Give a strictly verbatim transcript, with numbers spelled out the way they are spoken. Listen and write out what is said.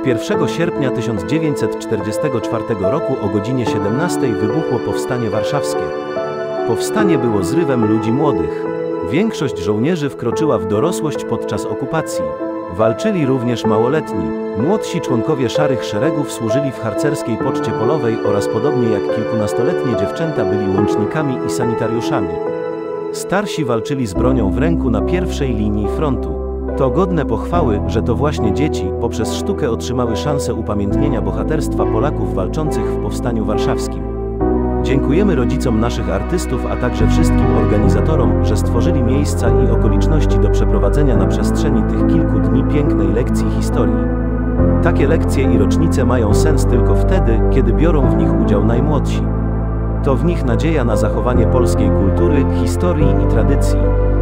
pierwszego sierpnia tysiąc dziewięćset czterdziestego czwartego roku o godzinie siedemnastej wybuchło Powstanie Warszawskie. Powstanie było zrywem ludzi młodych. Większość żołnierzy wkroczyła w dorosłość podczas okupacji. Walczyli również małoletni. Młodsi członkowie Szarych Szeregów służyli w harcerskiej poczcie polowej oraz podobnie jak kilkunastoletnie dziewczęta byli łącznikami i sanitariuszami. Starsi walczyli z bronią w ręku na pierwszej linii frontu. To godne pochwały, że to właśnie dzieci poprzez sztukę otrzymały szansę upamiętnienia bohaterstwa Polaków walczących w Powstaniu Warszawskim. Dziękujemy rodzicom naszych artystów, a także wszystkim organizatorom, że stworzyli miejsca i okoliczności do przeprowadzenia na przestrzeni tych kilku dni pięknej lekcji historii. Takie lekcje i rocznice mają sens tylko wtedy, kiedy biorą w nich udział najmłodsi. To w nich nadzieja na zachowanie polskiej kultury, historii i tradycji.